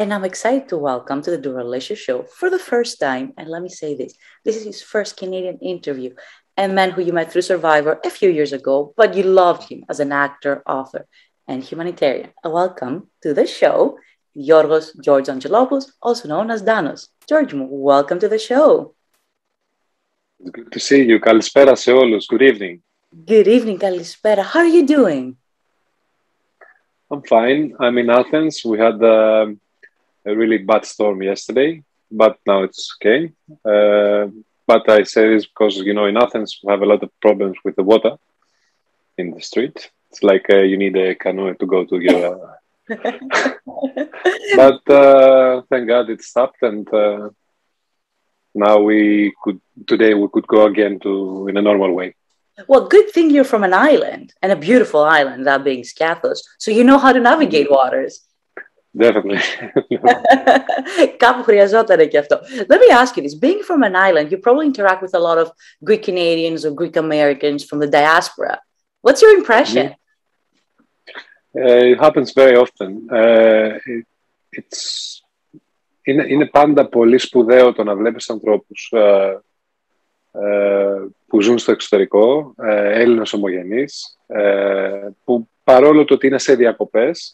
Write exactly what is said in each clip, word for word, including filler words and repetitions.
And I'm excited to welcome to the Doralicious Show for the first time, and let me say this, this is his first Canadian interview, a man who you met through Survivor a few years ago, but you loved him as an actor, author, and humanitarian. A welcome to the show, Yorgos George Angelopoulos, also known as Danos. George, welcome to the show. It's good to see you. Kalispera σε όλους. Good evening. Good evening, Kalispera. How are you doing? I'm fine. I'm in Athens. We had uh, a really bad storm yesterday, but now it's okay. Uh, but I say this because, you know, in Athens, we have a lot of problems with the water in the street. It's like uh, you need a canoe to go to your... Uh... but uh, thank God it stopped, and uh, now we could, today we could go again to in a normal way. Well, good thing you're from an island, and a beautiful island, that being Scathos, so you know how to navigate waters. Definitely. Κάπου χρειαζόταν και αυτό. Let me ask you this. Being from an island, you probably interact with a lot of Greek Canadians or Greek Americans from the diaspora. What's your impression? Uh, it happens very often. Uh, it, it's... Είναι, είναι πάντα πολύ σπουδαίο το να βλέπεις ανθρώπους uh, uh, που ζουν στο εξωτερικό, uh, Έλληνες ομογενείς, uh, που παρόλο το ότι είναι σε διακοπές,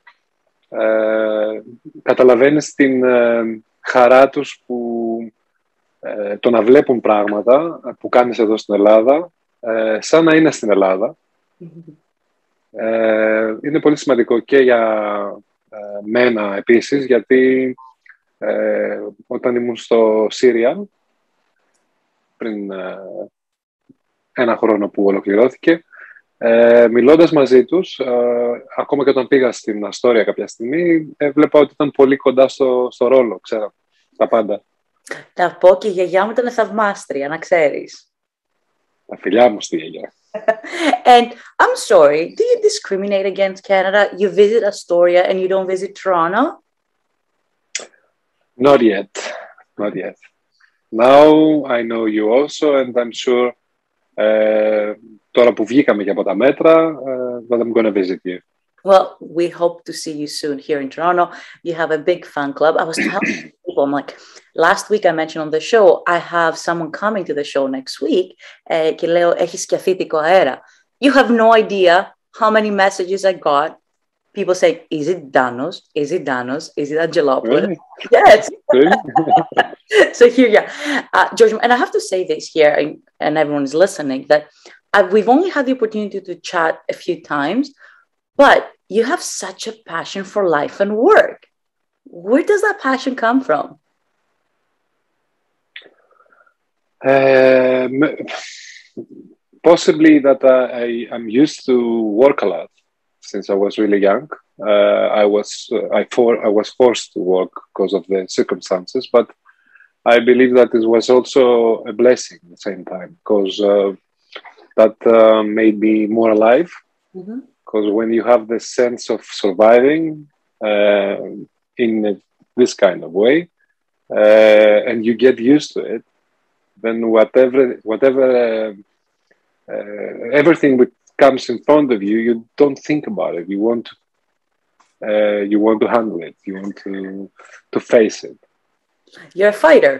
Uh, καταλαβαίνεις την uh, χαρά τους που uh, το να βλέπουν πράγματα που κάνεις εδώ στην Ελλάδα uh, σαν να είναι στην Ελλάδα. Uh, είναι πολύ σημαντικό και για uh, μένα επίσης, γιατί uh, όταν ήμουν στο Σύρια πριν uh, ένα χρόνο που ολοκληρώθηκε, Ε, μιλώντας μαζί τους, ε, ακόμα και όταν πήγα στην Αστόρια κάποια στιγμή, ε, βλέπα ότι ήταν πολύ κοντά στο, στο ρόλο, ξέρω, τα πάντα. Τα πω και η γιαγιά μου ήταν θαυμάστρια, να ξέρεις. Τα φιλιά μου στη γιαγιά. And I'm sorry, do you discriminate against Canada? You visit Astoria and you don't visit Toronto? Not yet, not yet. Now I know you also, and I'm sure uh, τώρα που βγήκαμε και από τα μέτρα, uh, that I'm going to visit you. Well, we hope to see you soon here in Toronto. You have a big fan club. I was telling people, I'm like, last week I mentioned on the show, I have someone coming to the show next week. Uh, και λέω, έχει σκιαθήτικο αέρα. You have no idea how many messages I got. People saying, is it Danos? Is it Danos? Is it Angelopoulos? Really? Yes. Really? So here, yeah. Uh, George, and I have to say this here, and, and everyone is listening, that Uh, we've only had the opportunity to chat a few times, but you have such a passion for life and work. Where does that passion come from? Uh, possibly that uh, I am used to work a lot since I was really young. Uh, I was uh, I for I was forced to work because of the circumstances, but I believe that it was also a blessing at the same time, because uh, that uh, made me more alive. Because mm-hmm. when you have the sense of surviving uh, in a, this kind of way, uh, and you get used to it, then whatever, whatever, uh, uh, everything that comes in front of you, you don't think about it. You want to, uh, you want to handle it. You want to to face it. You're a fighter.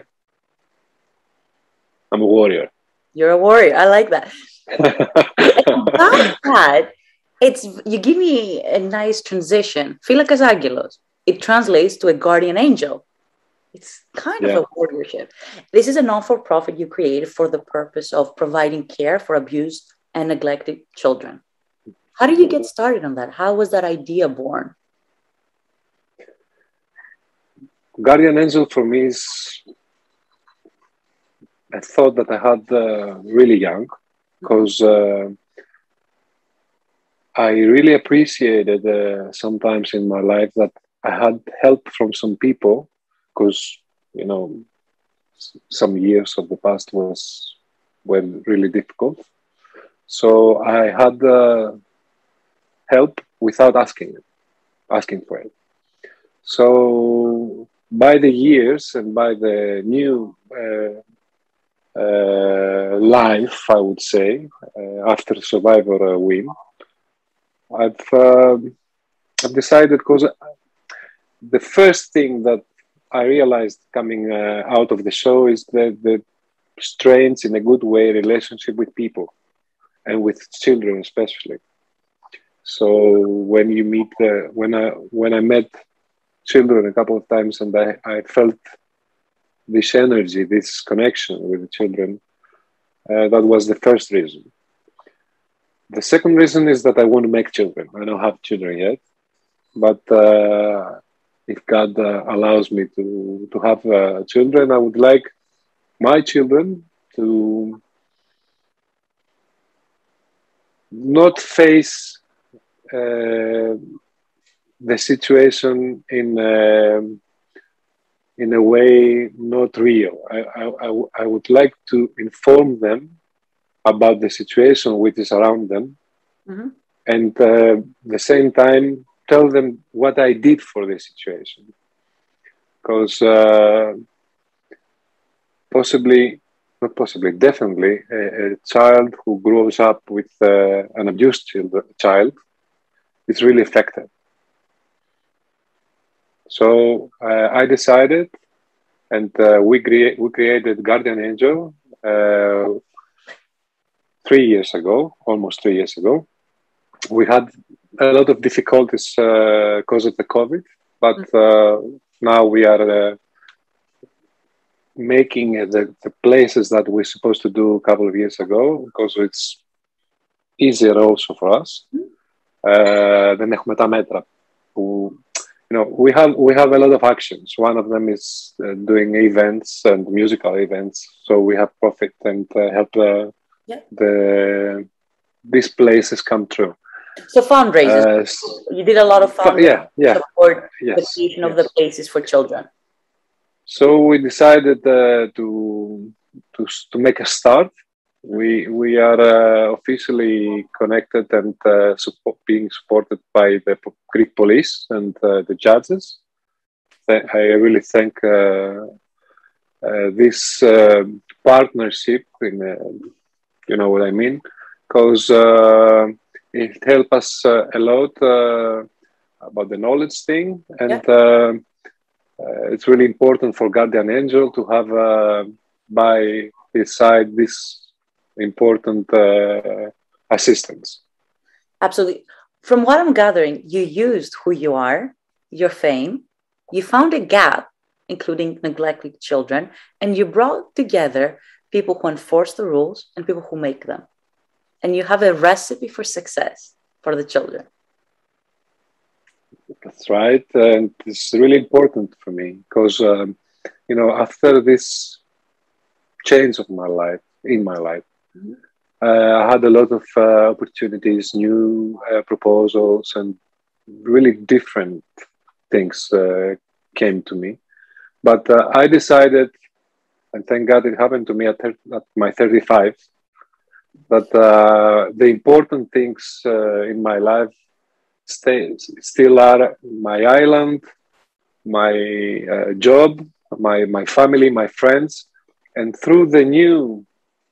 I'm a warrior. You're a warrior. I like that. About that, it's you give me a nice transition. Φύλακας Άγγελος. It translates to a guardian angel. It's kind yeah. of a warriorship. This is a non-for-profit you created for the purpose of providing care for abused and neglected children. How did you get started on that? How was that idea born? Guardian angel for me is a thought that I had uh, really young. Because uh, I really appreciated uh, sometimes in my life that I had help from some people, because, you know, some years of the past was were really difficult. So I had uh, help without asking it, asking for it. So by the years and by the new uh, Uh, life, I would say, uh, after Survivor uh, win, I've, uh, I've decided, because the first thing that I realized coming uh, out of the show is the, the strange, in a good way, relationship with people and with children especially. So when you meet, uh, when I when I met children a couple of times, and I, I felt this energy, this connection with the children, uh, that was the first reason. The second reason is that I want to make children. I don't have children yet, but uh, if God uh, allows me to, to have uh, children, I would like my children to not face uh, the situation in uh, in a way not real. I, I, I would like to inform them about the situation which is around them, mm-hmm. and uh, at the same time tell them what I did for this situation. Because uh, possibly, not possibly, definitely, a, a child who grows up with uh, an abused child, child is really affected. So uh, I decided, and uh, we, crea- we created Guardian Angel uh, three years ago, almost three years ago. We had a lot of difficulties uh, because of the COVID, but uh, now we are uh, making the, the places that we're supposed to do a couple of years ago, because it's easier also for us. Uh, δεν έχουμε τα μέτρα που, you know, we have we have a lot of actions. One of them is uh, doing events and musical events, so we have profit and uh, help uh, yeah. the these places come true. So fundraisers, uh, you did a lot of fundraising yeah, yeah, to support yes, the creation of yes. the places for children. So we decided uh, to to to make a start. We we are uh, officially connected and uh, support, being supported by the Greek police and uh, the judges. I really thank uh, uh, this uh, partnership. In uh, you know what I mean, because uh, it helped us uh, a lot uh, about the knowledge thing, and yeah. uh, uh, it's really important for Guardian Angel to have uh, by his side this important uh, assistance. Absolutely. From what I'm gathering, you used who you are, your fame, you found a gap, including neglected children, and you brought together people who enforce the rules and people who make them. And you have a recipe for success for the children. That's right. And it's really important for me because, um, you know, after this change of my life, in my life, mm-hmm. uh, I had a lot of uh, opportunities, new uh, proposals, and really different things uh, came to me. But uh, I decided, and thank God it happened to me at, thirty, at my thirty-five, that uh, the important things uh, in my life stay, still are my island, my uh, job, my, my family, my friends. And through the new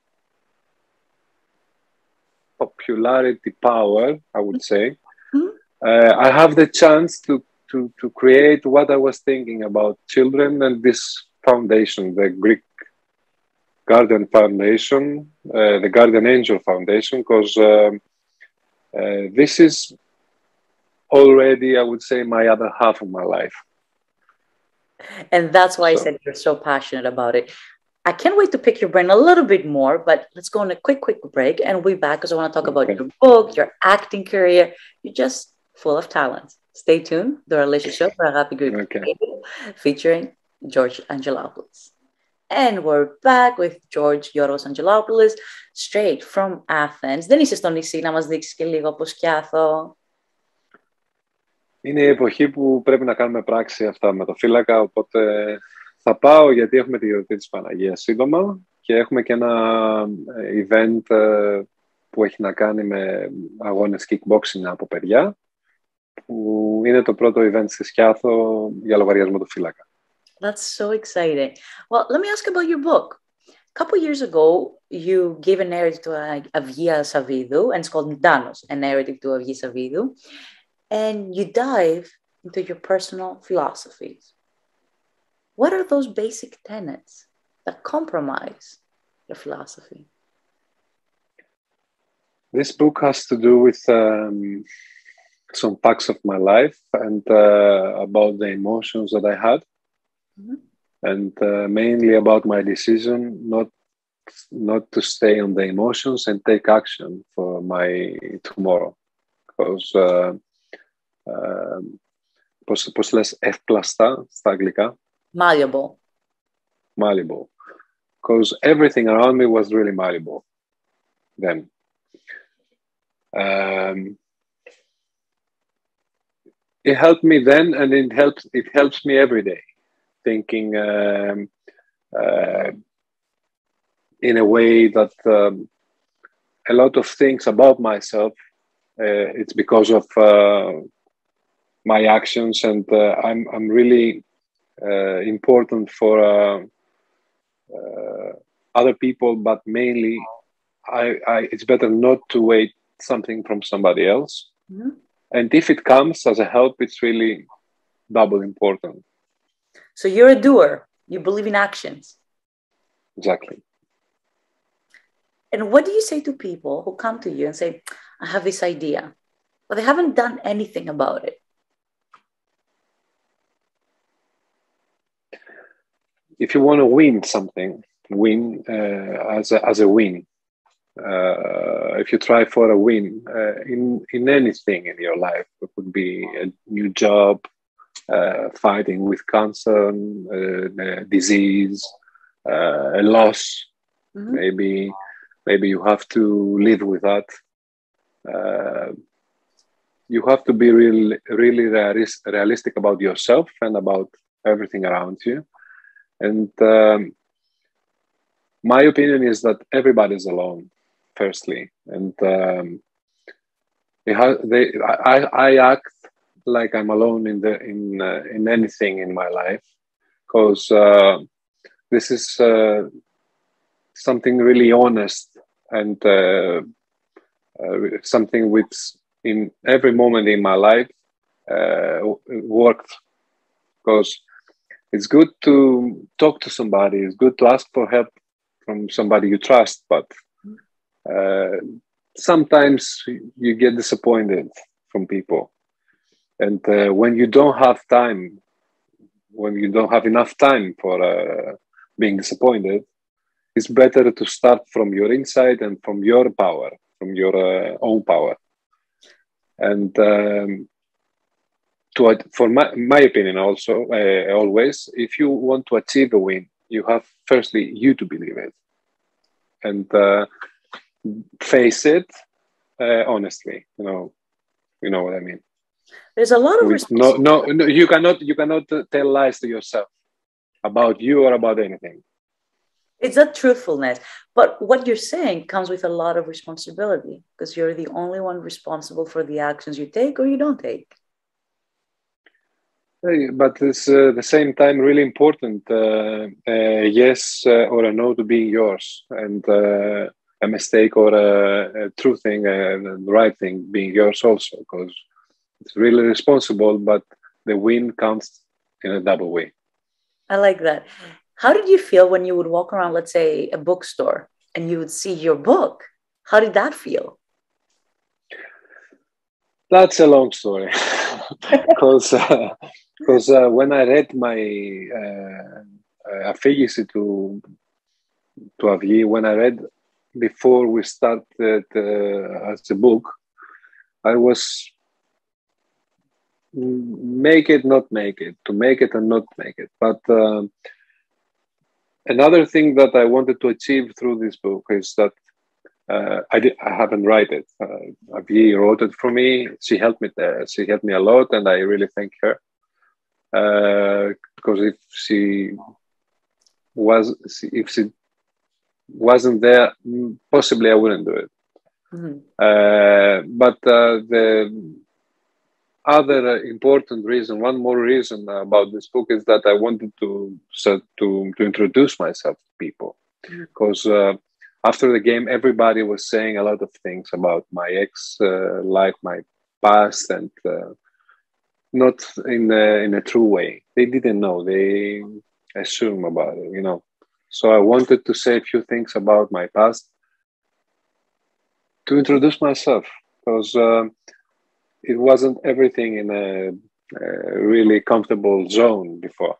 popularity power, I would say, mm-hmm. uh, I have the chance to, to, to create what I was thinking about children and this foundation, the Greek Guardian Foundation, uh, the Guardian Angel Foundation, because um, uh, this is already, I would say, my other half of my life. And that's why so. I said you're so passionate about it. I can't wait to pick your brain a little bit more, but let's go on a quick, quick break and we'll be back because I want to talk about okay. your book, your acting career. You're just full of talent. Stay tuned. Doralicious Show, okay. featuring George Angelopoulos. And we're back with George Angelopoulos, straight from Athens. Δεν είσαι στο νησί να μας δείξεις και λίγο από σκιάθο? Είναι η εποχή που πρέπει να κάνουμε πράξη αυτά με το Φύλακα, οπότε θα πάω γιατί έχουμε τη γιορτή της Παναγίας σύντομα και έχουμε και ένα event που έχει να κάνει με αγώνες kickboxing από παιδιά, που είναι το πρώτο event στη Σκιάθο για λογαριασμό του Φύλακα. That's so exciting. Well, let me ask about your book. A couple of years ago, you gave a narrative to Avgia Savidou, and it's called Danos, a narrative to Avgia Savidou. And you dive into your personal philosophies. What are those basic tenets that compromise your philosophy? This book has to do with um, some facts of my life and uh, about the emotions that I had, mm-hmm. and uh, mainly about my decision not not to stay on the emotions and take action for my tomorrow. Because uh, uh, πώς, πώς λες εύπλαστα στα αγγλικά? Malleable. Malleable. Because everything around me was really malleable then. Um, it helped me then, and it helps. It helps me every day, thinking um, uh, in a way that um, a lot of things about myself. Uh, it's because of uh, my actions, and uh, I'm I'm really uh, important for uh, uh, other people, but mainly, I, I. It's better not to wait something from somebody else. Mm-hmm. And if it comes as a help, it's really double important. So you're a doer. You believe in actions. Exactly. And what do you say to people who come to you and say, I have this idea, but they haven't done anything about it? If you want to win something, win uh, as a, as a win. Uh, if you try for a win uh, in in anything in your life, it could be a new job, uh, fighting with cancer, uh, disease, uh, a loss. Mm-hmm. Maybe maybe you have to live with that. Uh, you have to be really really realis- realistic about yourself and about everything around you. And um, my opinion is that everybody's alone. Firstly, and um, they have, they, I, I act like I'm alone in the in uh, in anything in my life, because uh, this is uh, something really honest and uh, uh, something which in every moment in my life uh, worked. Because it's good to talk to somebody, it's good to ask for help from somebody you trust, but Uh, sometimes you get disappointed from people, and uh, when you don't have time, when you don't have enough time for uh, being disappointed, it's better to start from your inside and from your power, from your uh, own power. And um, to for my, my opinion, also uh, always, if you want to achieve a win, you have firstly you to believe it, and uh, face it uh, honestly. You know, you know what I mean. There's a lot of With no, no, no. You cannot, you cannot tell lies to yourself about you or about anything. It's not truthfulness, but what you're saying comes with a lot of responsibility, because you're the only one responsible for the actions you take or you don't take. But it's uh, the same time really important. Uh, uh, yes uh, or a no to being yours, and. Uh, a mistake or a, a true thing, uh, the right thing being yours also, because it's really responsible, but the win counts in a double way. I like that. How did you feel when you would walk around, let's say, a bookstore and you would see your book? How did that feel? That's a long story. Because uh, because uh, when I read my uh, αφήγηση to, to Avi, when I read before we started uh, as a book, I was make it, not make it, to make it and not make it. But uh, another thing that I wanted to achieve through this book is that uh, I, did, I haven't write it. Uh, Avi wrote it for me. She helped me. Uh, she helped me a lot, and I really thank her. Uh, because if she was, if she wasn't there, possibly I wouldn't do it. Mm-hmm. Uh, but uh, the other important reason, one more reason about this book is that I wanted to so, to to introduce myself to people, because mm-hmm. uh, after the game, everybody was saying a lot of things about my ex uh, life, my past, and uh, not in a, in a true way. They didn't know. They assume about it, you know. So I wanted to say a few things about my past to introduce myself, because uh, it wasn't everything in a, a really comfortable zone before.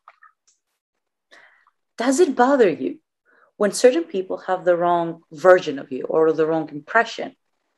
Does it bother you when certain people have the wrong version of you or the wrong impression?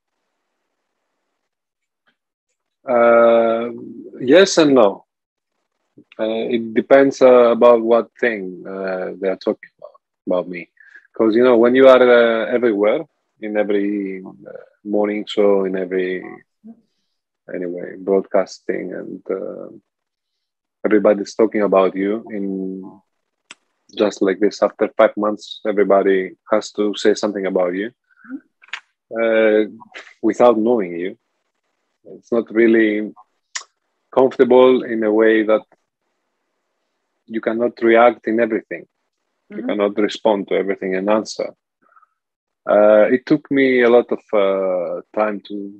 Uh, yes and no. Uh, it depends uh, about what thing uh, they are talking about, about me. Because, you know, when you are uh, everywhere, in every uh, morning show, in every, anyway, broadcasting, and uh, everybody's talking about you, in just like this, after five months, everybody has to say something about you uh, without knowing you. It's not really comfortable in a way that you cannot react in everything. Mm-hmm. You cannot respond to everything and answer. Uh, it took me a lot of uh, time to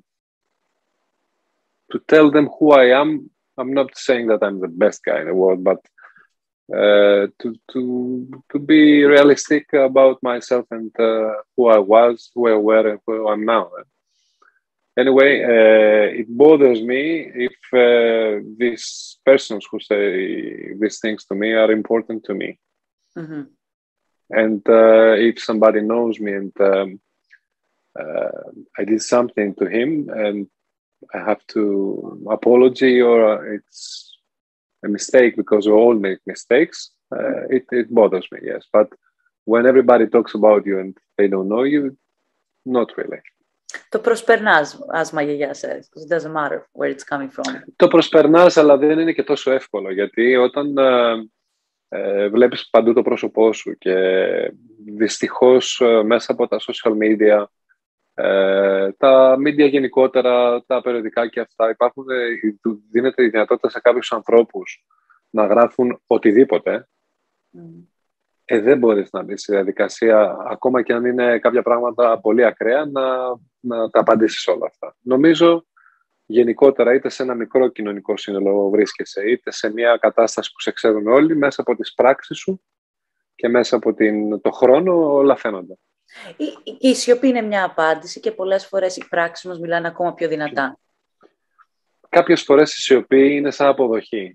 to tell them who I am. I'm not saying that I'm the best guy in the world, but uh, to to to be realistic about myself and uh, who I was, who I were, and who I'm now. Anyway, uh, it bothers me if uh, these persons who say these things to me are important to me. Mm-hmm. And uh, if somebody knows me and um, uh, I did something to him and I have to apology, or it's a mistake, because we all make mistakes, uh, it, it bothers me, yes. But when everybody talks about you and they don't know you, not really. Το προσπερνάς, as my γιαγιά says, because it doesn't matter where it's coming from. Το προσπερνάς, αλλά δεν είναι και τόσο εύκολο, γιατί όταν ε, ε, βλέπεις παντού το πρόσωπό σου και δυστυχώς ε, μέσα από τα social media, ε, τα media γενικότερα, τα περιοδικά και αυτά, υπάρχουν, ε, δίνεται η δυνατότητα σε κάποιους ανθρώπους να γράφουν οτιδήποτε. Mm. Ε, δεν μπορείς να μπεις στη διαδικασία, ακόμα και αν είναι κάποια πράγματα πολύ ακραία, να, να τα απαντήσεις όλα αυτά. Νομίζω γενικότερα, είτε σε ένα μικρό κοινωνικό σύνολο βρίσκεσαι, είτε σε μια κατάσταση που σε ξέρουν όλοι, μέσα από τις πράξεις σου και μέσα από την, το χρόνο, όλα φαίνονται. Η, η, η σιωπή είναι μια απάντηση και πολλές φορές οι πράξεις μας μιλάνε ακόμα πιο δυνατά. Κάποιες φορές η σιωπή είναι σαν αποδοχή.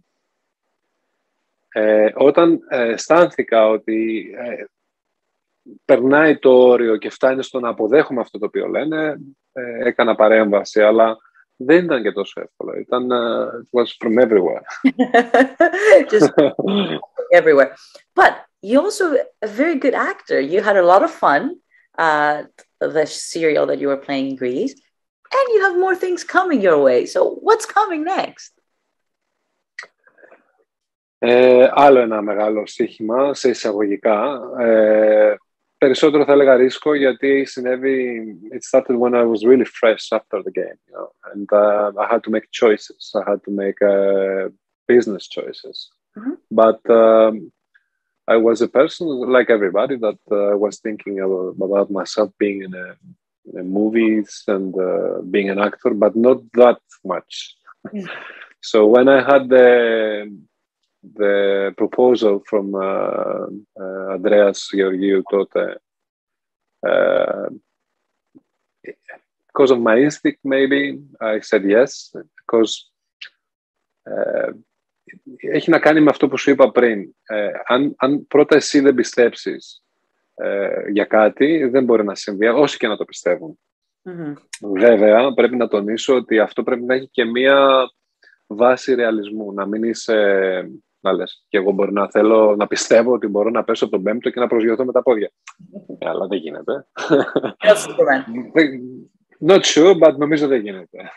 Ε, όταν ε, αισθάνθηκα ότι ε, περνάει το όριο και φτάνει στο να αποδέχομαι αυτό το οποίο λένε, ε, έκανα παρέμβαση, αλλά δεν ήταν και τόσο εύκολο. Ήταν, uh, it was from everywhere. Just everywhere. But you're also a very good actor. You had a lot of fun at the serial that you were playing in Greece, and you have more things coming your way. So what's coming next? Ε, άλλο ένα μεγάλο στοίχημα, σε εισαγωγικά. Ε, περισσότερο θα έλεγα ρίσκο, γιατί συνέβη, it started when I was really fresh after the game, you know, and uh, I had to make choices. I had to make uh, business choices. Mm-hmm. But um, I was a person, like everybody, that uh, was thinking about, about myself being in, a, in movies and uh, being an actor, but not that much. Mm-hmm. So when I had the the proposal from uh, uh, Andreas Georgiou τότε, uh, because of my instinct, maybe, I said yes, because uh, έχει να κάνει με αυτό που σου είπα πριν. Uh, αν, αν πρώτα εσύ δεν πιστέψεις uh, για κάτι, δεν μπορεί να συμβεί, όσοι και να το πιστεύουν. Mm-hmm. Βέβαια, πρέπει να τονίσω ότι αυτό πρέπει να έχει και μία βάση ρεαλισμού, να μην είσαι... Να λες, και εγώ μπορώ να θέλω να πιστεύω ότι μπορώ να πέσω από τον πέμπτο και να προσγειωθώ με τα πόδια. Αλλά δεν γίνεται. Not sure, but νομίζω δεν γίνεται.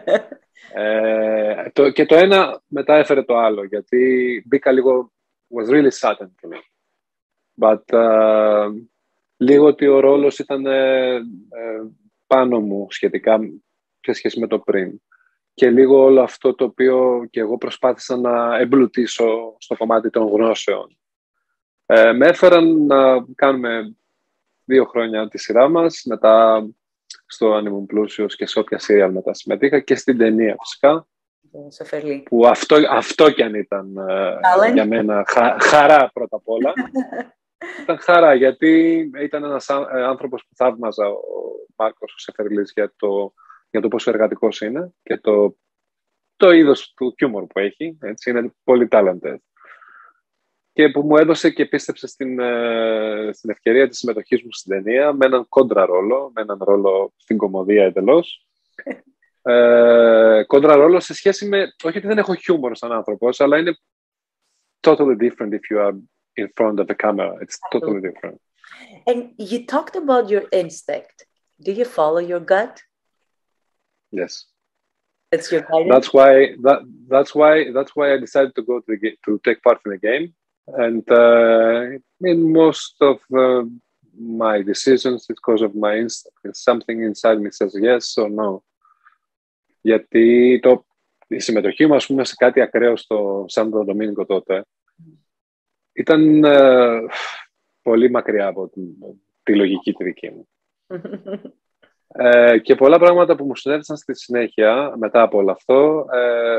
ε, το, και το ένα μετά έφερε το άλλο, γιατί μπήκα λίγο, was really sudden to me. But uh, λίγο ότι ο ρόλος ήταν ε, ε, πάνω μου σχετικά σε σχέση με το πριν. Και λίγο όλο αυτό το οποίο και εγώ προσπάθησα να εμπλουτίσω στο κομμάτι των γνώσεων. Ε, με έφεραν να κάνουμε δύο χρόνια τη σειρά μας, μετά στο Αν ήμουν πλούσιος και σε όποια σύριαλ μετά συμμετείχα και στην ταινία φυσικά. στο Σεφερλί. Που αυτό, αυτό κι αν ήταν uh, για μένα χα, χαρά πρώτα απ' όλα. Ήταν χαρά, γιατί ήταν ένας άνθρωπος που θαύμαζα ο Μάρκος ο Σεφερλής για το, για το πόσο εργατικός είναι και το, το είδος του χιούμορ που έχει. Έτσι, είναι πολύ talented. Και που μου έδωσε και πίστεψε στην, στην ευκαιρία της συμμετοχής μου στην ταινία με έναν κόντρα ρόλο, με έναν ρόλο στην κωμωδία εντελώς. ε, κόντρα ρόλο σε σχέση με, όχι ότι δεν έχω χιούμορ σαν άνθρωπος, αλλά είναι totally different if you are in front of the camera. It's totally different. And you talked about your instinct. Do you follow your gut? Yes. It's your guidance? That's why, that, that's why, that's why I decided to go to, the, to take part in the game. And uh, in most of uh, my decisions, it's because of my instinct. Something inside me says yes or no. Γιατί το, η συμμετοχή μου, ας πούμε, σε κάτι ακραίο στο Σάντο Ντομίνγκο τότε ήταν uh, πολύ μακριά από τη, τη λογική τη δική μου. ε, και πολλά πράγματα που μου συνέβησαν στη συνέχεια, μετά από όλο αυτό, ε,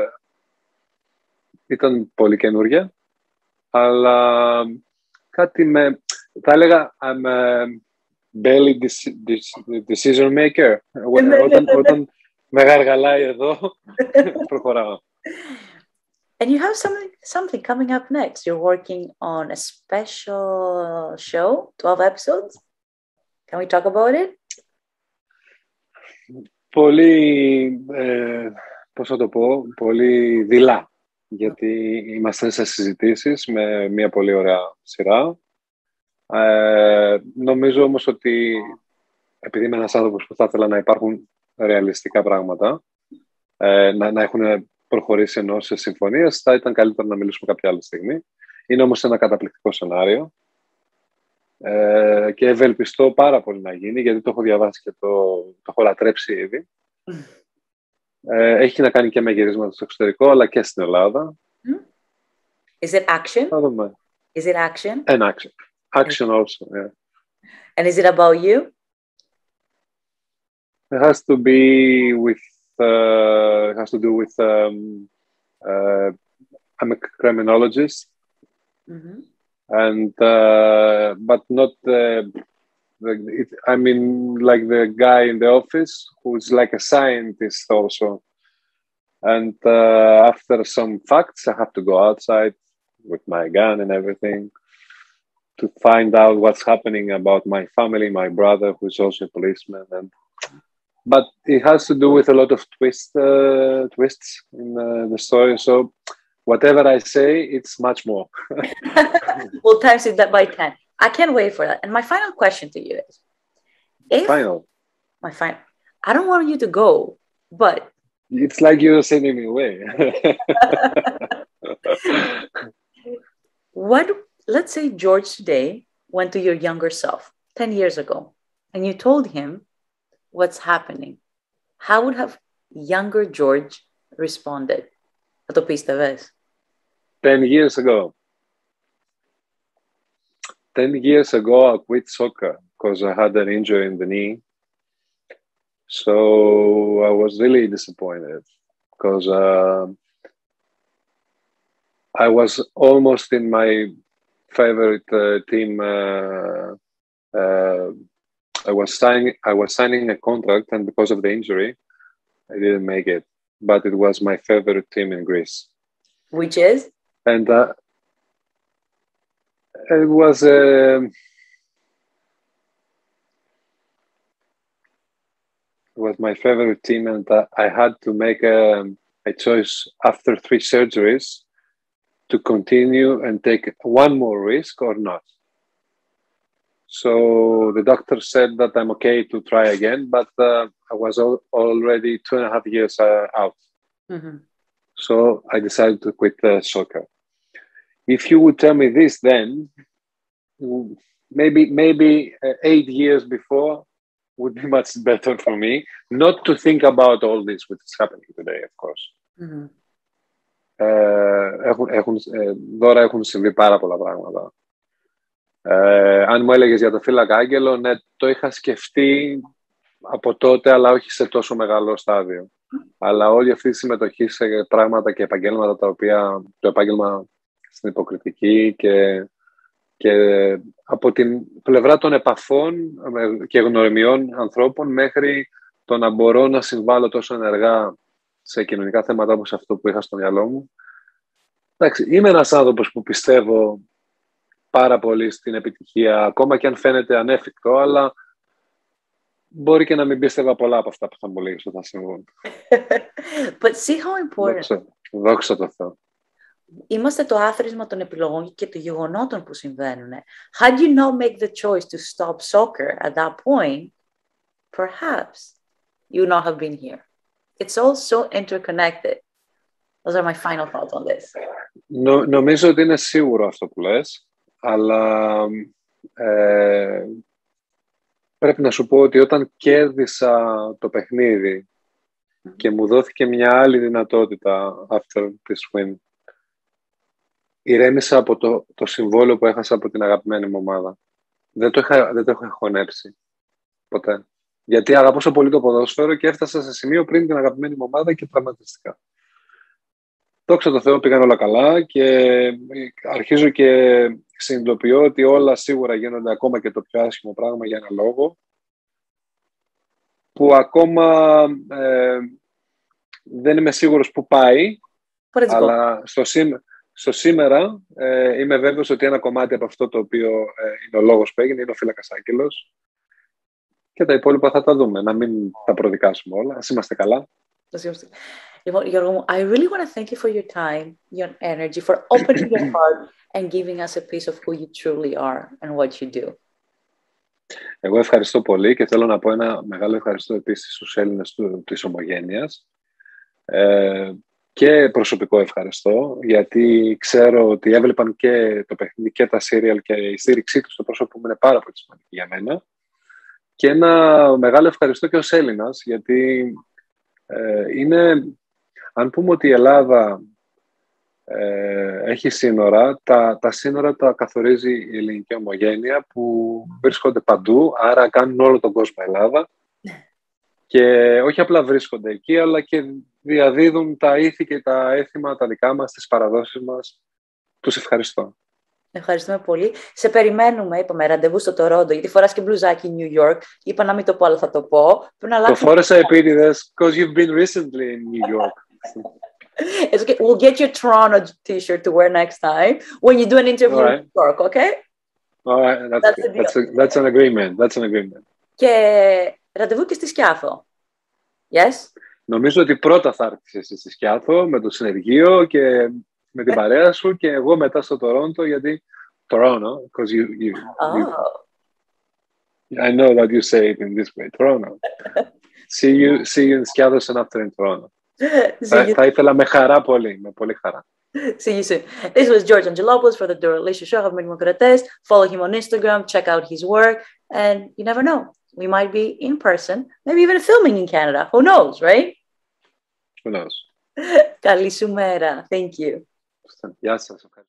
ήταν πολύ καινούργια. Αλλά κάτι με, θα έλεγα, I'm a barely decision maker. όταν, όταν με γαργαλάει εδώ, προχωράω. And you have something, something coming up next. You're working on a special show, twelve episodes. Can we talk about it? Πολύ, ε, πώς θα το πω, πολύ δειλά. Γιατί είμαστε σε συζητήσεις με μια πολύ ωραία σειρά. Ε, νομίζω όμως ότι επειδή είμαι ένας άνθρωπος που θα ήθελα να υπάρχουν ρεαλιστικά πράγματα, ε, να, να έχουν προχωρήσει ενώ σε συμφωνίες, θα ήταν καλύτερο να μιλήσουμε κάποια άλλη στιγμή. Είναι όμως ένα καταπληκτικό σενάριο ε, και ευελπιστώ πάρα πολύ να γίνει, γιατί το έχω διαβάσει και το, το έχω λατρέψει ήδη. Ε, έχει να κάνει και με γυρίσματα στο εξωτερικό, αλλά και στην Ελλάδα. Is it action? Θα δούμε. Is it action? And action. Action also, yeah. And is it about you? It has to be with, uh, it has to do with, um, uh, I'm a criminologist. Mm-hmm. And, uh, but not, uh, it, I mean, like the guy in the office who's like a scientist also. And uh, after some facts, I have to go outside with my gun and everything to find out what's happening about my family, my brother, who's also a policeman. And but it has to do with a lot of twist, uh, twists in uh, the story. So whatever I say, it's much more. We'll times it that by ten. I can't wait for that. And my final question to you is, if final, my final, I don't want you to go, but it's like you're sending me away. What, let's say George today went to your younger self ten years ago and you told him what's happening. How would have younger George responded? Θα το πίστευες? ten years ago. ten years ago, I quit soccer because I had an injury in the knee. So I was really disappointed because uh, I was almost in my favorite uh, team. Uh, uh, I was signing. I was signing a contract, and because of the injury, I didn't make it. But it was my favorite team in Greece, which is, and uh, it was. Uh, was my favorite team, and uh, I had to make a, a choice after three surgeries to continue and take one more risk or not. So the doctor said that I'm okay to try again, but uh, I was al- already two and a half years uh, out. Mm-hmm. So I decided to quit uh, soccer. If you would tell me this then, maybe maybe uh, eight years before, would be much better for me not to think about all this which is happening today, of course. Mm-hmm. Ε, έχουν, έχουν, ε, τώρα έχουν συμβεί πάρα πολλά πράγματα. Ε, αν μου έλεγες για το Φύλακα Άγγελο, ναι, το είχα σκεφτεί από τότε, αλλά όχι σε τόσο μεγάλο στάδιο. αλλά όλη αυτή η συμμετοχή σε πράγματα και επαγγέλματα τα οποία το επάγγελμα στην υποκριτική και, και από την πλευρά των επαφών και γνωριμιών ανθρώπων μέχρι το να μπορώ να συμβάλλω τόσο ενεργά σε κοινωνικά θέματα όπως αυτό που είχα στο μυαλό μου. Εντάξει, είμαι ένας άνθρωπος που πιστεύω πάρα πολύ στην επιτυχία, ακόμα και αν φαίνεται ανέφικτο, αλλά μπορεί και να μην πίστευα πολλά από αυτά που θα μου λέγεις ότι θα συμβούν. But see how important... Δόξα, δόξα τω Θεώ. Είμαστε το άθροισμα των επιλογών και των γεγονότων που συμβαίνουν. Had you not make the choice to stop soccer at that point, perhaps you would not have been here. It's all so interconnected. Those are my final thoughts on this. Νο, νομίζω ότι είναι σίγουρο αυτό που λες, αλλά ε, πρέπει να σου πω ότι όταν κέρδισα το παιχνίδι mm-hmm. και μου δόθηκε μια άλλη δυνατότητα after this win, ηρέμησα από το, το συμβόλαιο που έχασα από την αγαπημένη μου ομάδα. Δεν το είχα, δεν το είχα χωνέψει ποτέ. Γιατί αγαπούσα πολύ το ποδόσφαιρο και έφτασα σε σημείο πριν την αγαπημένη μου ομάδα και τραυματιστικά. Δόξα τω Θεώ, πήγαν όλα καλά και αρχίζω και συνειδητοποιώ ότι όλα σίγουρα γίνονται, ακόμα και το πιο άσχημο πράγμα, για ένα λόγο που ακόμα ε, δεν είμαι σίγουρος που πάει, αλλά στο, σήμε, στο σήμερα ε, είμαι βέβαιος ότι ένα κομμάτι από αυτό το οποίο ε, είναι ο λόγος που έγινε είναι ο Φύλακας Άγγελος και τα υπόλοιπα θα τα δούμε, να μην τα προδικάσουμε όλα. Ας είμαστε καλά. I really want to thank you for your time, your energy, for opening your heart and giving us a piece of who you truly are and what you do. Εγώ ευχαριστώ πολύ και θέλω να πω ένα μεγάλο ευχαριστώ επίσης στους Έλληνες του, της Ομογένειας ε, και προσωπικό ευχαριστώ, γιατί ξέρω ότι έβλεπαν και το παιχνίδι και τα σύριαλ και η στήριξή του στο πρόσωπο μου είναι πάρα πολύ σημαντική για μένα. Και ένα μεγάλο ευχαριστώ και ως Έλληνας, γιατί ε, είναι, αν πούμε ότι η Ελλάδα ε, έχει σύνορα, τα, τα σύνορα τα καθορίζει η ελληνική ομογένεια που βρίσκονται παντού, άρα κάνουν όλο τον κόσμο Ελλάδα και όχι απλά βρίσκονται εκεί, αλλά και διαδίδουν τα ήθη και τα έθιμα τα δικά μας, τις παραδόσεις μας. Τους ευχαριστώ. Ευχαριστούμε πολύ. Σε περιμένουμε, είπαμε, ραντεβού στο Τορόντο, γιατί φοράς και μπλουζάκι New York. Είπα να μην το πω, αλλά θα το πω. Το φόρεσα επίτηδες, because you've been recently in New York. It's okay. We'll get you a Toronto t-shirt to wear next time when you do an interview right. in New York, okay? All right, that's, that's, that's, a, that's an agreement. That's an agreement. Και ραντεβού και στη Σκιάθο. Yes? Νομίζω ότι πρώτα θα έρθεις εσύ στη Σκιάθο με το συνεργείο και με την παρέα σου και εγώ μετά στο Τορόντο, γιατί Toronto, because you, you, oh. you I know that you say it in this way, Toronto. see you, see you in Skiathos and after in Toronto. θα, θα ήθελα με χαρά πολύ, με πολύ χαρά. See you soon. This was George Angelopoulos for the Doralicious Show. Follow him on Instagram, check out his work, and you never know. We might be in person, maybe even filming in Canada. Who knows, right? Who knows? Καλή σου μέρα. Thank you. Γεια σας.